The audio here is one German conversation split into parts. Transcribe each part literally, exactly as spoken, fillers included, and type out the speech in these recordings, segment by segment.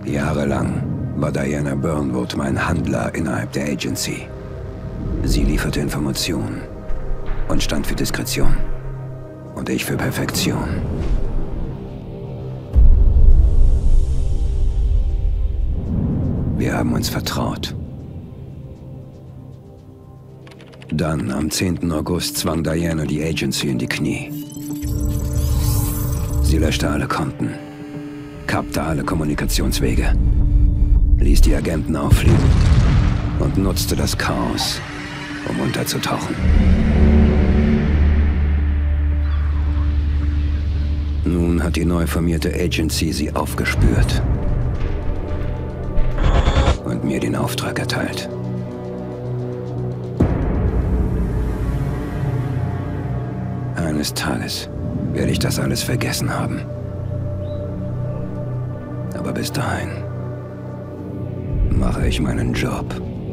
Jahrelang war Diana Burnwood mein Handler innerhalb der Agency. Sie lieferte Informationen und stand für Diskretion. Und ich für Perfektion. Wir haben uns vertraut. Dann, am zehnten August, zwang Diana die Agency in die Knie. Sie löschte alle Konten, kappte alle Kommunikationswege, ließ die Agenten auffliegen und nutzte das Chaos, um unterzutauchen. Nun hat die neu formierte Agency sie aufgespürt und mir den Auftrag erteilt. Eines Tages werde ich das alles vergessen haben. Aber bis dahin mache ich meinen Job.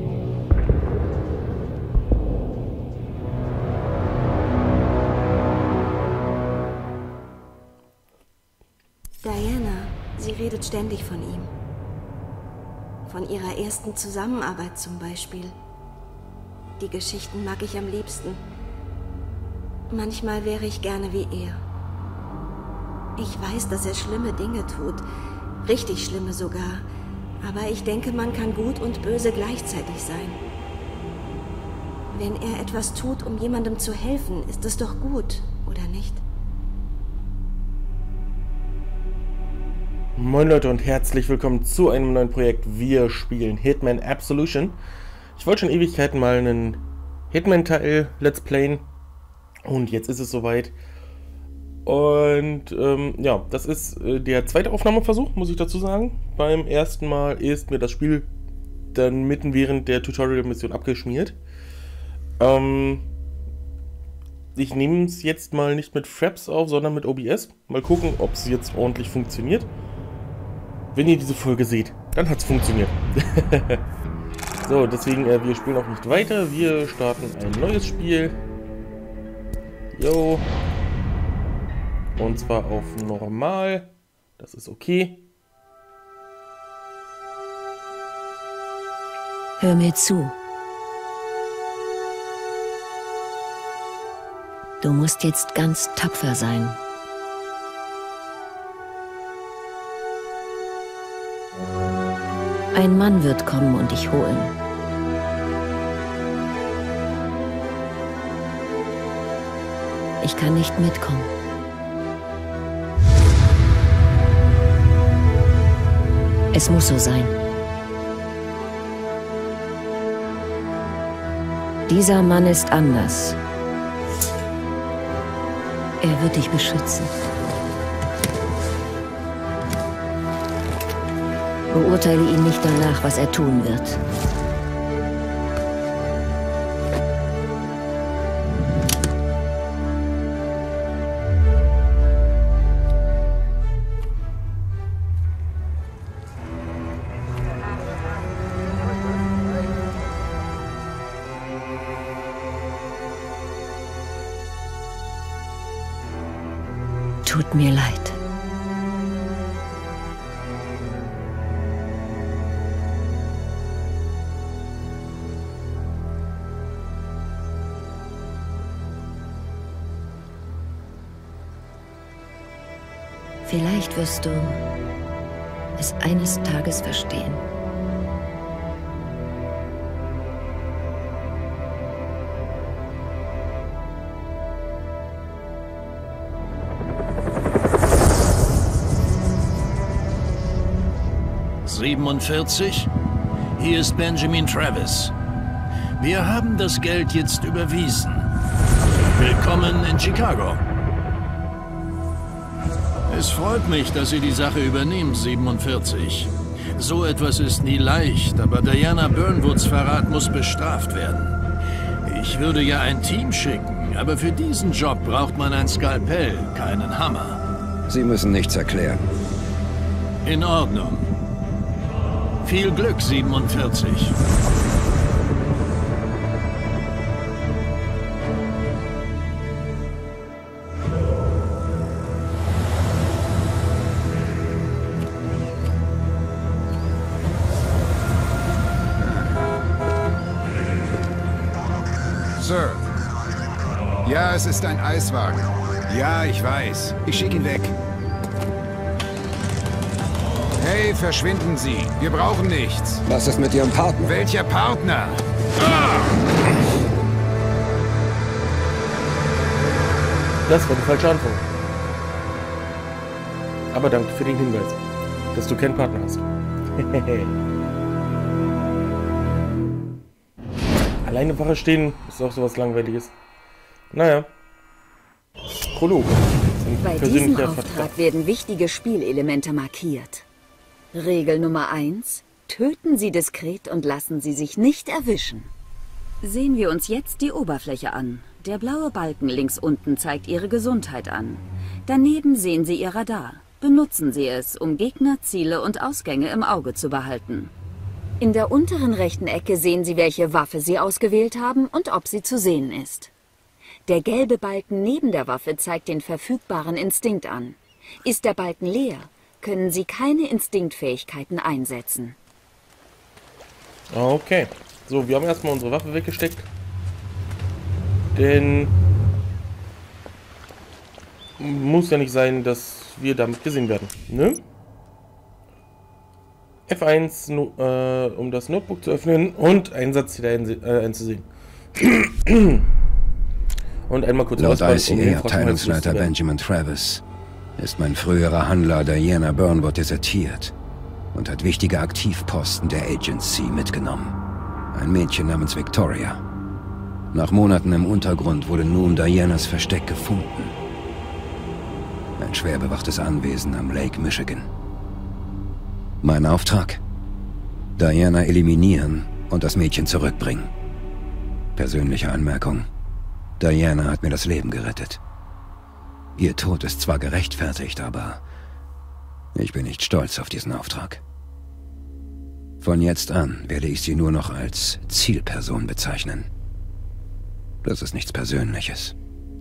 Diana, sie redet ständig von ihm. Von ihrer ersten Zusammenarbeit zum Beispiel. Die Geschichten mag ich am liebsten. Manchmal wäre ich gerne wie er. Ich weiß, dass er schlimme Dinge tut. Richtig schlimme sogar. Aber ich denke, man kann gut und böse gleichzeitig sein. Wenn er etwas tut, um jemandem zu helfen, ist es doch gut, oder nicht? Moin Leute und herzlich willkommen zu einem neuen Projekt. Wir spielen Hitman Absolution. Ich wollte schon Ewigkeiten mal einen Hitman-Teil Let's Playen. Und jetzt ist es soweit. Und ähm, ja, das ist äh, der zweite Aufnahmeversuch, muss ich dazu sagen. Beim ersten Mal ist mir das Spiel dann mitten während der Tutorial-Mission abgeschmiert. Ähm, ich nehme es jetzt mal nicht mit Fraps auf, sondern mit O B S. Mal gucken, ob es jetzt ordentlich funktioniert. Wenn ihr diese Folge seht, dann hat es funktioniert. So, deswegen, äh, wir spielen auch nicht weiter. Wir starten ein neues Spiel. Jo. Und zwar auf normal. Das ist okay. Hör mir zu. Du musst jetzt ganz tapfer sein. Ein Mann wird kommen und dich holen. Ich kann nicht mitkommen. Es muss so sein. Dieser Mann ist anders. Er wird dich beschützen. Beurteile ihn nicht danach, was er tun wird. Tut mir leid. Vielleicht wirst du es eines Tages verstehen. siebenundvierzig? Hier ist Benjamin Travis. Wir haben das Geld jetzt überwiesen. Willkommen in Chicago. Es freut mich, dass Sie die Sache übernehmen, siebenundvierzig. So etwas ist nie leicht, aber Diana Burnwoods Verrat muss bestraft werden. Ich würde ja ein Team schicken, aber für diesen Job braucht man ein Skalpell, keinen Hammer. Sie müssen nichts erklären. In Ordnung. Viel Glück, siebenundvierzig. Sir. Ja, es ist ein Eiswagen. Ja, ich weiß. Ich schicke ihn weg. Hey, verschwinden Sie. Wir brauchen nichts. Was ist mit Ihrem Partner? Welcher Partner? Ah! Das war die falsche Antwort. Aber danke für den Hinweis, dass du keinen Partner hast. Alleine Wache stehen ist auch sowas Langweiliges. Naja. Prolog. Bei diesem Auftrag werden wichtige Spielelemente markiert. Regel Nummer eins. Töten Sie diskret und lassen Sie sich nicht erwischen. Sehen wir uns jetzt die Oberfläche an. Der blaue Balken links unten zeigt Ihre Gesundheit an. Daneben sehen Sie Ihr Radar. Benutzen Sie es, um Gegner, Ziele und Ausgänge im Auge zu behalten. In der unteren rechten Ecke sehen Sie, welche Waffe Sie ausgewählt haben und ob sie zu sehen ist. Der gelbe Balken neben der Waffe zeigt den verfügbaren Instinkt an. Ist der Balken leer, können Sie keine Instinktfähigkeiten einsetzen. Okay. So, wir haben erstmal unsere Waffe weggesteckt. Denn muss ja nicht sein, dass wir damit gesehen werden. Ne? F eins, no, äh, um das Notebook zu öffnen und einen Satz wieder äh, einzusehen. Und einmal kurz Laut I C A-Abteilungsleiter Benjamin Travis ist mein früherer Handler Diana Burnwood desertiert und hat wichtige Aktivposten der Agency mitgenommen. Ein Mädchen namens Victoria. Nach Monaten im Untergrund wurde nun Dianas Versteck gefunden. Ein schwer bewachtes Anwesen am Lake Michigan. Mein Auftrag? Diana eliminieren und das Mädchen zurückbringen. Persönliche Anmerkung. Diana hat mir das Leben gerettet. Ihr Tod ist zwar gerechtfertigt, aber ich bin nicht stolz auf diesen Auftrag. Von jetzt an werde ich sie nur noch als Zielperson bezeichnen. Das ist nichts Persönliches.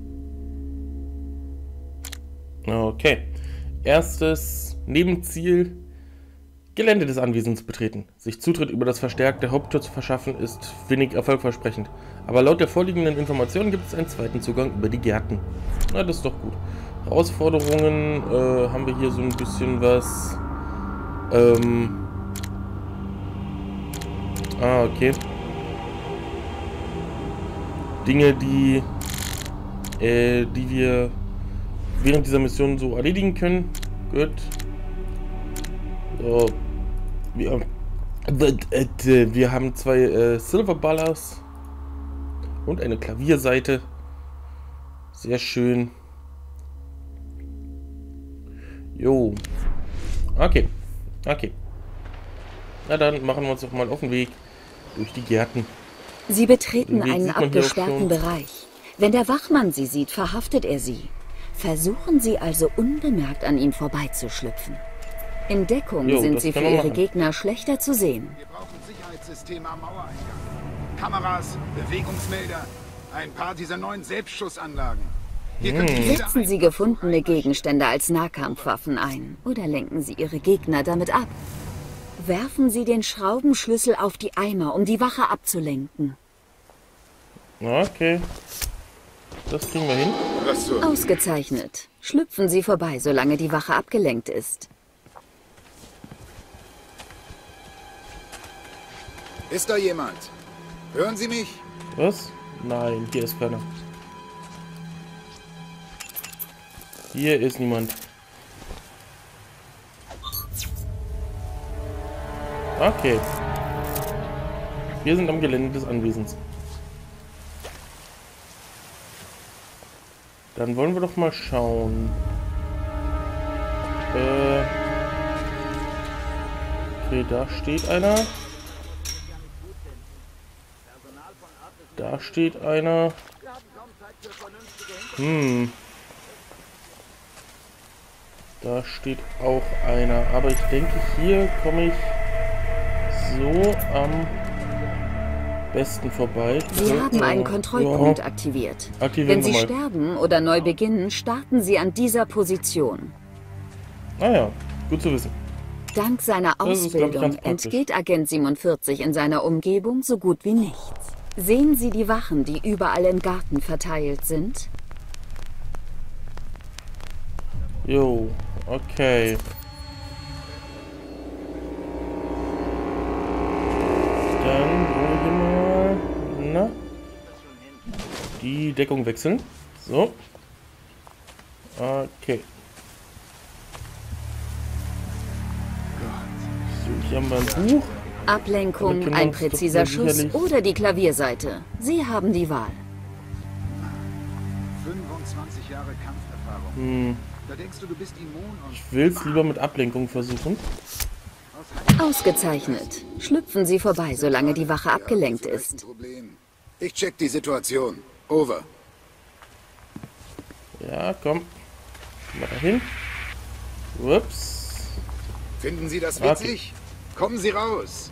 Okay. Erstes Nebenziel: Gelände des Anwesens betreten. Sich Zutritt über das verstärkte Haupttor zu verschaffen, ist wenig erfolgversprechend. Aber laut der vorliegenden Informationen gibt es einen zweiten Zugang über die Gärten. Na, das ist doch gut. Herausforderungen äh, haben wir hier so ein bisschen was. Ähm. Ah, okay. Dinge, die, äh, die wir während dieser Mission so erledigen können. Gut. So. Wir, äh, wir haben zwei äh, Silver Ballers und eine Klavierseite. Sehr schön. Jo. Okay. Okay. Na dann machen wir uns doch mal auf den Weg durch die Gärten. Sie betreten einen abgesperrten Bereich. Wenn der Wachmann Sie sieht, verhaftet er Sie. Versuchen Sie also unbemerkt an ihm vorbeizuschlüpfen. In Deckung jo, sind Sie für Ihre Gegner schlechter zu sehen. Wir brauchen Sicherheitssysteme am Mauereingang. Kameras, Bewegungsmelder, ein paar dieser neuen Selbstschussanlagen. Hier hm. Setzen Sie gefundene Gegenstände als Nahkampfwaffen ein oder lenken Sie Ihre Gegner damit ab. Werfen Sie den Schraubenschlüssel auf die Eimer, um die Wache abzulenken. Okay. Das kriegen wir hin. So. Ausgezeichnet. Schlüpfen Sie vorbei, solange die Wache abgelenkt ist. Ist da jemand? Hören Sie mich? Was? Nein, hier ist keiner. Hier ist niemand. Okay. Wir sind am Gelände des Anwesens. Dann wollen wir doch mal schauen. Äh okay, da steht einer. Da steht einer. Hm. Da steht auch einer. Aber ich denke, hier komme ich so am besten vorbei. Sie ja, haben einen Kontrollpunkt ja. aktiviert. Wenn Sie sterben oder neu beginnen, starten Sie an dieser Position. Ah ja, gut zu wissen. Dank seiner Ausbildung ist, ich, entgeht Agent siebenundvierzig in seiner Umgebung so gut wie nichts. Sehen Sie die Wachen, die überall im Garten verteilt sind? Jo, okay. Dann wollen wir mal, na, die Deckung wechseln. So. Okay. So, hier haben wir ein Buch. Ablenkung, ein präziser Schuss oder die Klavierseite. Sie haben die Wahl. fünfundzwanzig Jahre Kampferfahrung. Hm. Da denkst du, du bist immun und... Ich will es lieber mit Ablenkung versuchen. Ausgezeichnet. Schlüpfen Sie vorbei, solange die Wache abgelenkt ist. Ich check die Situation. Over. Ja, komm. Mal dahin. Ups. Finden Sie das witzig? Okay. Kommen Sie raus.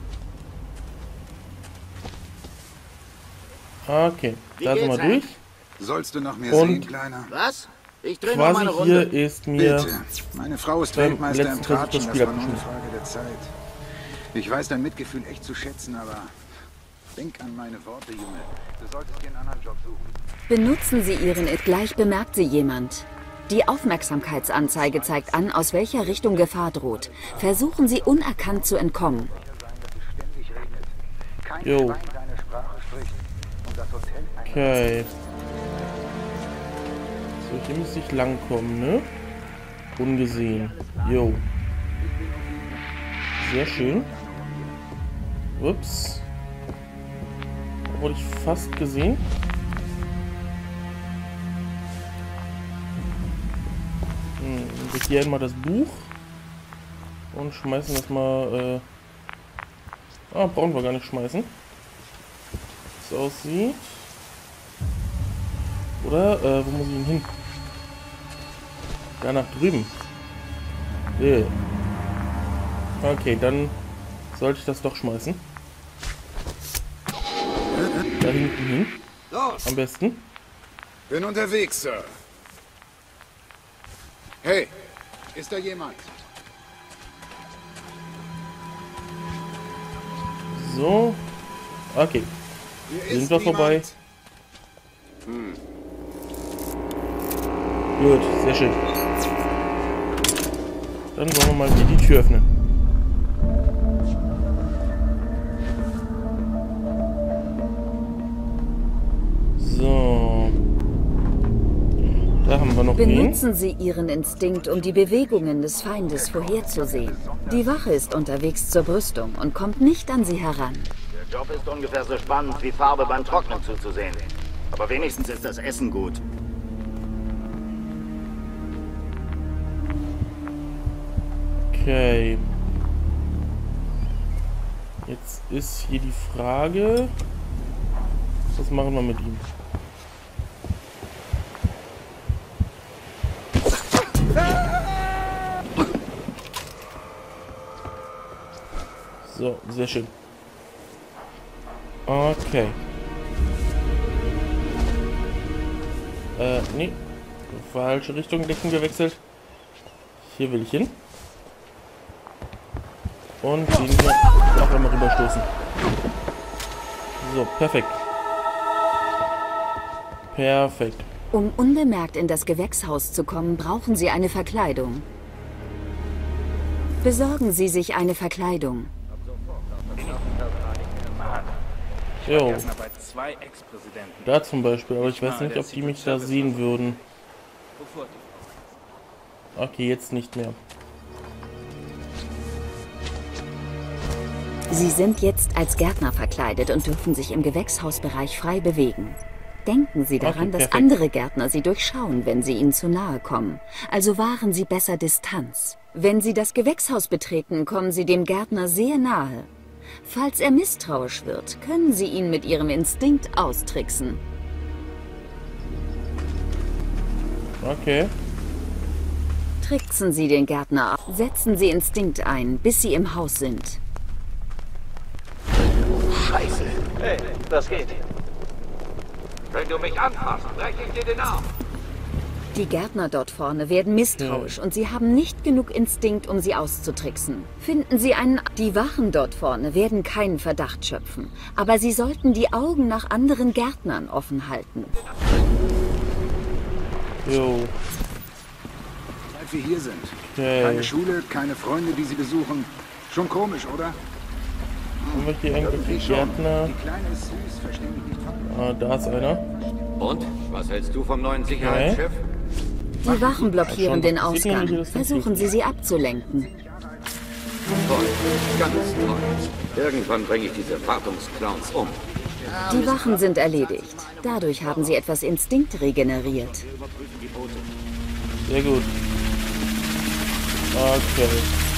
Okay, da sind wir durch. Sollst du noch mehr Und sehen, Kleiner? Was? Ich drehe quasi noch meine Runde. hier ist mir... Bitte. Meine Frau ist beim Weltmeister im letzten Versuch Tratschen, das das Spiel war nur eine abgeschnitten. Frage der Zeit. Ich weiß dein Mitgefühl echt zu schätzen, aber denk an meine Worte, Junge. Du solltest dir einen anderen Job suchen. Benutzen Sie Ihren It. Gleich bemerkt Sie jemand. Die Aufmerksamkeitsanzeige zeigt an, aus welcher Richtung Gefahr droht. Versuchen Sie unerkannt zu entkommen. Jo. Okay. So, hier müsste ich langkommen, ne? Ungesehen. Jo. Sehr schön. Ups. Wurde ich fast gesehen. Hm, wir hier einmal das Buch. Und schmeißen das mal, äh... Ah, brauchen wir gar nicht schmeißen. So aussieht. Oder, äh, wo muss ich ihn hin? Da nach drüben. Äh. Okay, dann sollte ich das doch schmeißen. Da hinten hin. Los! Am besten. Bin unterwegs, Sir. Hey, ist da jemand? So. Okay. Hier Sind wir vorbei? Hm. Gut, sehr schön. Dann wollen wir mal hier die Tür öffnen. So. Da haben wir noch wen. Benutzen Sie Ihren Instinkt, um die Bewegungen des Feindes vorherzusehen. Die Wache ist unterwegs zur Brüstung und kommt nicht an Sie heran. Der Job ist ungefähr so spannend wie Farbe beim Trocknen zuzusehen. Aber wenigstens ist das Essen gut. Okay. Jetzt ist hier die Frage, was machen wir mit ihm? So, sehr schön. Okay. Äh, nee. Falsche Richtung, Decken gewechselt. Hier will ich hin. Und den hier auch einmal rüberstoßen. So, perfekt. Perfekt. Um unbemerkt in das Gewächshaus zu kommen, brauchen Sie eine Verkleidung. Besorgen Sie sich eine Verkleidung. Jo. Da zum Beispiel, aber ich weiß nicht, ob die mich da sehen würden. Okay, jetzt nicht mehr. Sie sind jetzt als Gärtner verkleidet und dürfen sich im Gewächshausbereich frei bewegen. Denken Sie daran, Okay, dass andere Gärtner Sie durchschauen, wenn Sie ihnen zu nahe kommen. Also wahren Sie besser Distanz. Wenn Sie das Gewächshaus betreten, kommen Sie dem Gärtner sehr nahe. Falls er misstrauisch wird, können Sie ihn mit Ihrem Instinkt austricksen. Okay. Tricksen Sie den Gärtner ab. Setzen Sie Instinkt ein, bis Sie im Haus sind. Scheiße. Hey, das geht. Wenn du mich anfasst, breche ich dir den Arm. Die Gärtner dort vorne werden misstrauisch, ja, und sie haben nicht genug Instinkt, um sie auszutricksen. Finden Sie einen... Die Wachen dort vorne werden keinen Verdacht schöpfen, aber sie sollten die Augen nach anderen Gärtnern offen halten. Jo. Seit wir hier sind. Okay. Keine Schule, keine Freunde, die sie besuchen. Schon komisch, oder? Haben wir hier irgendwelche Gärtner? Die Kleine ist süß, versteh mich nicht falsch. Ah, da ist einer. Und? Was hältst du vom neuen Sicherheitschef? Okay. Die Wachen blockieren den Ausgang. Versuchen Sie, sie abzulenken. Toll, ganz toll. Irgendwann bringe ich diese Wartungsclowns um. Die Wachen sind erledigt. Dadurch haben sie etwas Instinkt regeneriert. Sehr gut. Okay.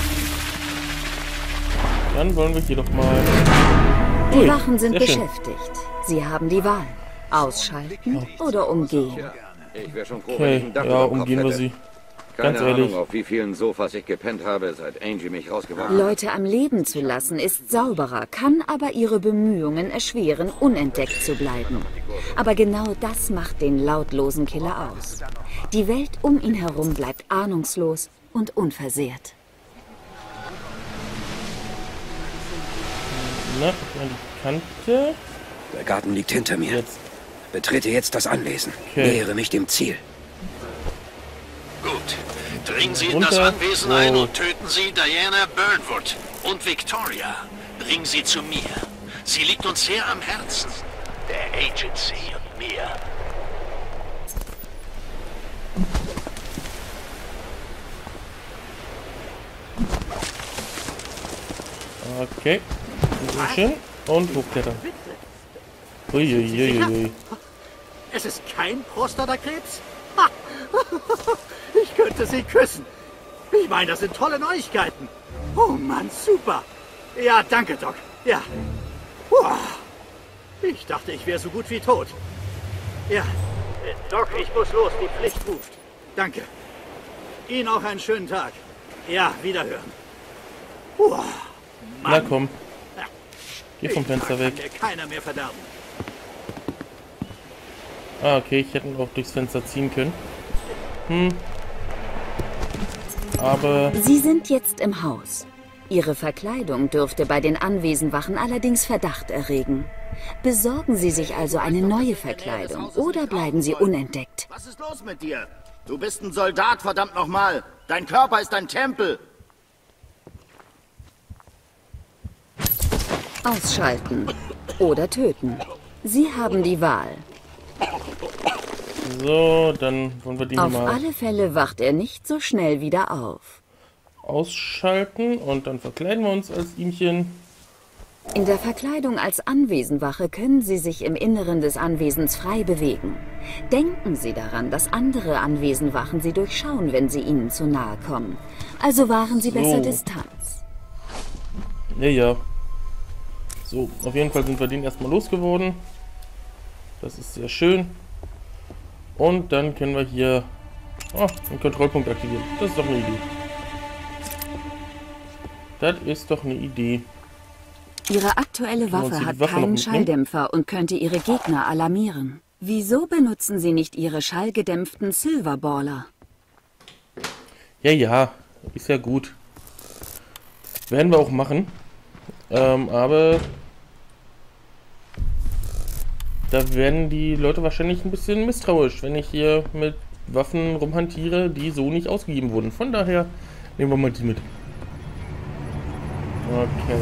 Dann wollen wir hier doch mal... Die Ui, Wachen sind sehr schön. beschäftigt. Sie haben die Wahl. Ausschalten oder umgehen. Ich wäre schon froh, Okay, wenn ich ein Dach ja, über dem Kopf umgehen wir hätte. sie. Keine Ganz ehrlich. Ahnung, auf wie vielen Sofas ich gepennt habe, seit Angie mich rausgeworfen hat. Leute am Leben zu lassen ist sauberer, kann aber ihre Bemühungen erschweren, unentdeckt zu bleiben. Aber genau das macht den lautlosen Killer aus. Die Welt um ihn herum bleibt ahnungslos und unversehrt. Na, an die Kante. Der Garten liegt hinter mir. Jetzt. Betrete jetzt das Anwesen. Okay. Nähere mich dem Ziel. Gut. Dringen Sie in Runter. das Anwesen ein Oh. und töten Sie Diana Burnwood und Victoria. Bringen Sie zu mir. Sie liegt uns sehr am Herzen. Der Agency und mir. Okay. Sehr schön. Und hochklettern. Uiuiuiui. Es ist kein Prostatakrebs? Ha! Ich könnte sie küssen. Ich meine, das sind tolle Neuigkeiten. Oh Mann, super. Ja, danke, Doc. Ja. Uah. Ich dachte, ich wäre so gut wie tot. Ja. Äh, Doc, ich muss los. Die Pflicht ruft. Danke. Ihnen auch einen schönen Tag. Ja, wiederhören. Uah. Na Mann. komm. Geh vom Fenster Kann weg. mir keiner mehr verderben. Ah, okay, ich hätte ihn auch durchs Fenster ziehen können. Hm. Aber... Sie sind jetzt im Haus. Ihre Verkleidung dürfte bei den Anwesenwachen allerdings Verdacht erregen. Besorgen Sie sich also eine neue Verkleidung oder bleiben Sie unentdeckt. Was ist los mit dir? Du bist ein Soldat, verdammt nochmal. Dein Körper ist ein Tempel. Ausschalten oder töten. Sie haben die Wahl. So, dann wollen wir die Auf mal alle Fälle wacht er nicht so schnell wieder auf. ausschalten und dann verkleiden wir uns als ihmchen. In der Verkleidung als Anwesenwache können Sie sich im Inneren des Anwesens frei bewegen. Denken Sie daran, dass andere Anwesenwachen Sie durchschauen, wenn Sie ihnen zu nahe kommen. Also wahren Sie besser So. Distanz. Ja, ja. So, auf jeden Fall sind wir den erstmal losgeworden. Das ist sehr schön. Und dann können wir hier oh, einen Kontrollpunkt aktivieren. Das ist doch eine Idee. Das ist doch eine Idee. Ihre aktuelle wir uns Waffe hier hat die Waffe noch keinen mitnehmen? Schalldämpfer und könnte Ihre Gegner alarmieren. Wieso benutzen Sie nicht Ihre schallgedämpften Silverballer? Ja, ja. Ist ja gut. Werden wir auch machen. Ähm, aber da werden die Leute wahrscheinlich ein bisschen misstrauisch, wenn ich hier mit Waffen rumhantiere, die so nicht ausgegeben wurden. Von daher nehmen wir mal die mit. Okay.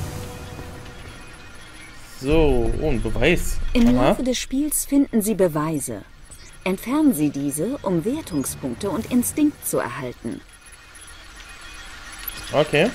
So, oh, ein Beweis. Im Aha. Laufe des Spiels finden Sie Beweise. Entfernen Sie diese, um Wertungspunkte und Instinkt zu erhalten. Okay.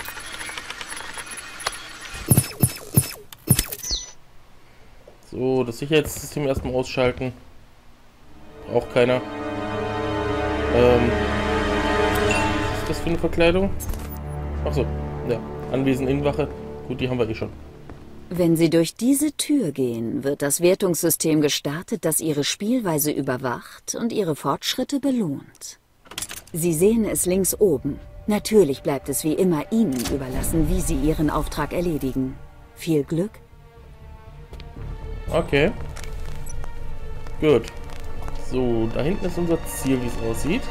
So, das Sicherheitssystem erstmal ausschalten. Braucht keiner. Ähm. Was ist das für eine Verkleidung? Achso, ja. Anwesen Innenwache. Gut, die haben wir eh schon. Wenn Sie durch diese Tür gehen, wird das Wertungssystem gestartet, das Ihre Spielweise überwacht und Ihre Fortschritte belohnt. Sie sehen es links oben. Natürlich bleibt es wie immer Ihnen überlassen, wie Sie Ihren Auftrag erledigen. Viel Glück. Okay. Gut. So, da hinten ist unser Ziel, wie es aussieht.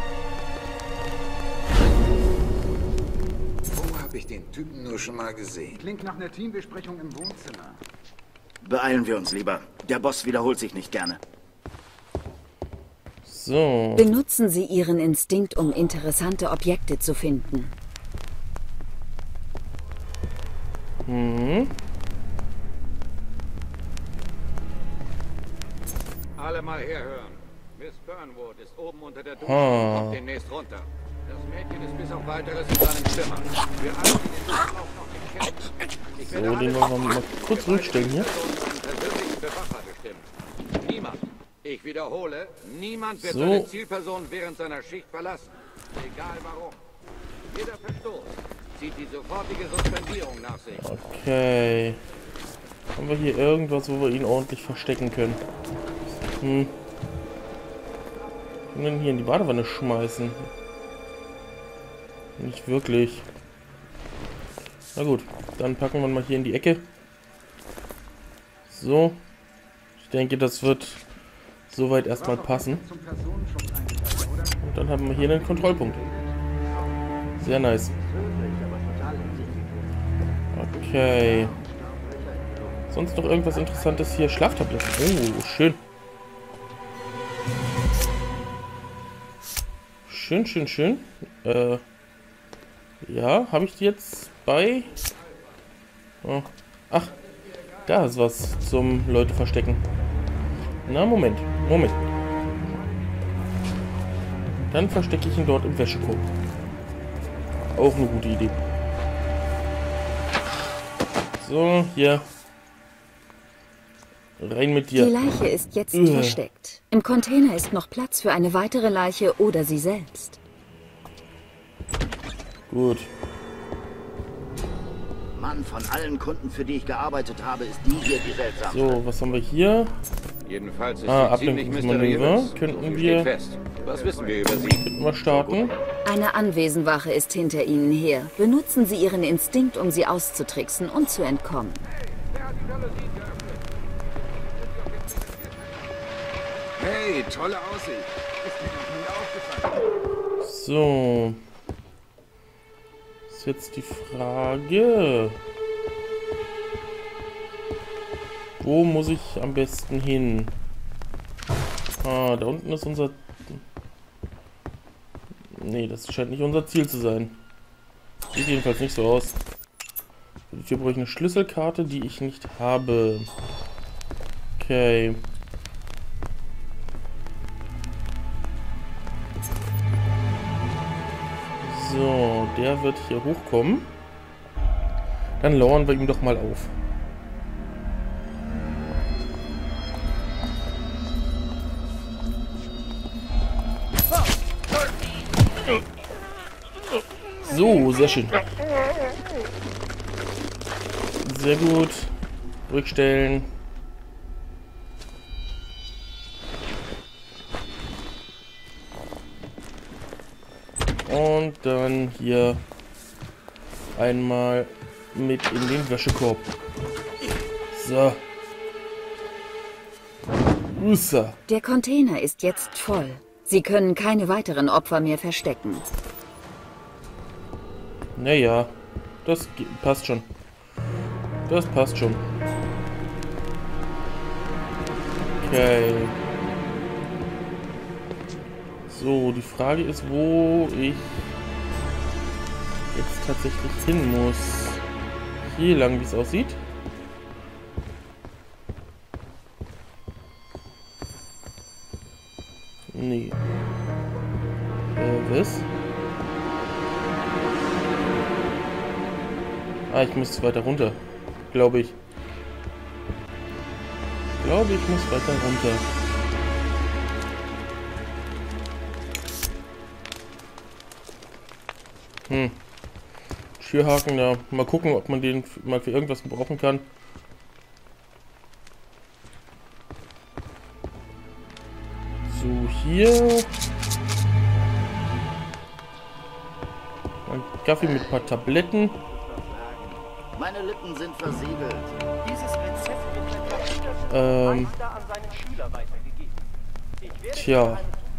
Wo habe ich den Typen nur schon mal gesehen? Klingt nach einer Teambesprechung im Wohnzimmer. Beeilen wir uns lieber. Der Boss wiederholt sich nicht gerne. So. Benutzen Sie Ihren Instinkt, um interessante Objekte zu finden. Hm. Alle mal herhören. Miss Burnwood ist oben unter der Dusche Ah. und kommt demnächst runter. Das Mädchen ist bis auf Weiteres in seinem Zimmer. Wir alle, die den Durchlauf noch nicht kennen. Ich So, werde den alle wollen wir mal kurz ruhigstellen hier. einen persönlichen Bewacher bestimmen. Niemand, ich wiederhole, niemand wird So. seine Zielperson während seiner Schicht verlassen. Egal warum. Jeder Verstoß zieht die sofortige Suspendierung nach sich. Okay. Haben wir hier irgendwas, wo wir ihn ordentlich verstecken können? Hm. Können wir ihn hier in die Badewanne schmeißen? Nicht wirklich. Na gut, dann packen wir mal hier in die Ecke. So. Ich denke, das wird soweit erstmal passen. Und dann haben wir hier einen Kontrollpunkt. Sehr nice. Okay. Sonst noch irgendwas Interessantes hier? Schlaftabletten. Oh, schön. Schön, schön, schön. Äh, ja, habe ich die jetzt bei... Oh. Ach, da ist was zum Leute verstecken. Na, Moment, Moment. Dann verstecke ich ihn dort im Wäschekorb. Auch eine gute Idee. So, hier. Rein mit dir. Die Leiche ist jetzt Ugh. versteckt. Im Container ist noch Platz für eine weitere Leiche oder sie selbst. Gut. Mann, von allen Kunden, für die ich gearbeitet habe, ist die hier die seltsamste. So, was haben wir hier? Jedenfalls ist Ah, sie ziemlich Ablenkungsmanöver. mysteriös. Könnten So viel wir- steht fest. Was wissen wir über sie? Könnten wir starten? Eine Anwesenwache ist hinter Ihnen her. Benutzen Sie Ihren Instinkt, um sie auszutricksen und zu entkommen. Hey, tolle Aussicht. Ist mir noch nie aufgefallen. So. Ist jetzt die Frage. Wo muss ich am besten hin? Ah, da unten ist unser... Nee, das scheint nicht unser Ziel zu sein. Sieht jedenfalls nicht so aus. Hier brauche ich eine Schlüsselkarte, die ich nicht habe. Okay. So, der wird hier hochkommen. Dann lauern wir ihm doch mal auf. So, sehr schön. Sehr gut. Rückstellen. Und dann hier einmal mit in den Wäschekorb. So. Ussa. Der Container ist jetzt voll. Sie können keine weiteren Opfer mehr verstecken. Naja, das ge- passt schon. Das passt schon. Okay. So, die Frage ist, wo ich jetzt tatsächlich hin muss. Hier lang, wie es aussieht. Nee. Äh, was? Ah, ich muss weiter runter. Glaube ich. Glaube ich muss weiter runter. Hm. Schürhaken, ja. Mal gucken, ob man den f- mal für irgendwas gebrauchen kann. So, hier. Ein Kaffee mit ein paar Tabletten. Meine Lippen sind versiegelt. Dieses Rezept wird der Computer Ähm. Meister an seinen Schüler weitergegeben. Tja.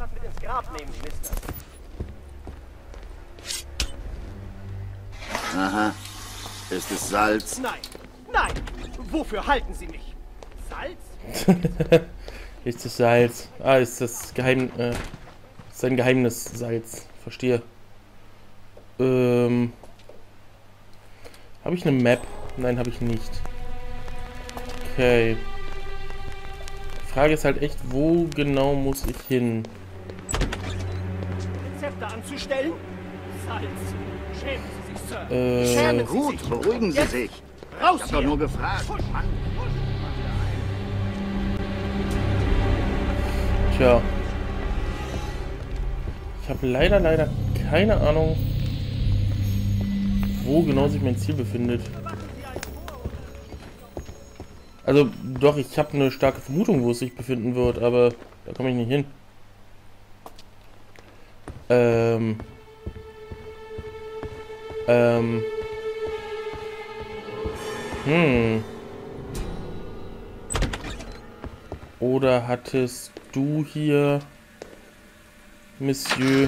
Aha. Ist es Salz? Nein, nein. Wofür halten Sie mich? Salz? Ist es Salz? Ah, ist das Geheim... Äh, ist ein Geheimnis Salz. Verstehe. Ähm... Habe ich eine Map? Nein, habe ich nicht. Okay. Die Frage ist halt echt, wo genau muss ich hin? Rezepte anzustellen? Salz. Schämen Sie sich, Sir. Äh, Schämen Sie Gut, sich. beruhigen Sie Jetzt sich. raus Ich hab doch hier. nur gefragt. Mann. Tja. Ich habe leider, leider keine Ahnung, wo genau sich mein Ziel befindet. Also, doch, ich habe eine starke Vermutung, wo es sich befinden wird, aber da komme ich nicht hin. Ähm. Ähm. Hm. Oder hattest du hier, Monsieur...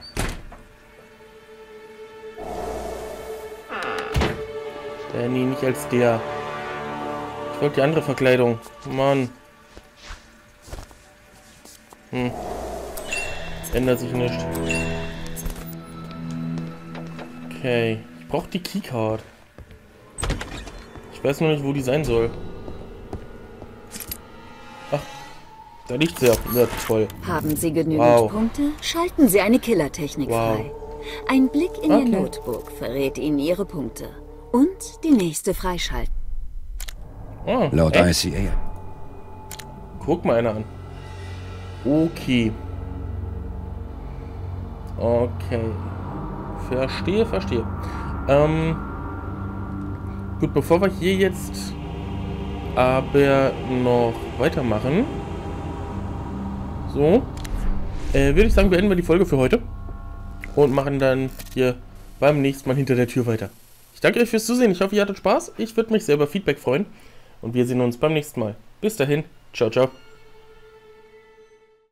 Äh, nee, nicht als der. Ich wollte die andere Verkleidung. Mann. Hm. Ändert sich nichts. Okay. Ich brauche die Keycard. Ich weiß nur nicht, wo die sein soll. Ach. Da liegt sie ja. Ja, toll. Haben Sie genügend Wow. Punkte? Schalten Sie eine Killertechnik Wow. frei. Ein Blick in Okay. Ihr Notebook verrät Ihnen Ihre Punkte. Und die nächste freischalten. Ah, Laut echt? I C A. Guck mal einer an. Okay. Okay. Verstehe, verstehe. Ähm. Gut, bevor wir hier jetzt aber noch weitermachen. So. Äh, würde ich sagen, beenden wir die Folge für heute. Und machen dann hier beim nächsten Mal hinter der Tür weiter. Ich danke euch fürs Zusehen. Ich hoffe, ihr hattet Spaß. Ich würde mich sehr über Feedback freuen. Und wir sehen uns beim nächsten Mal. Bis dahin. Ciao, ciao.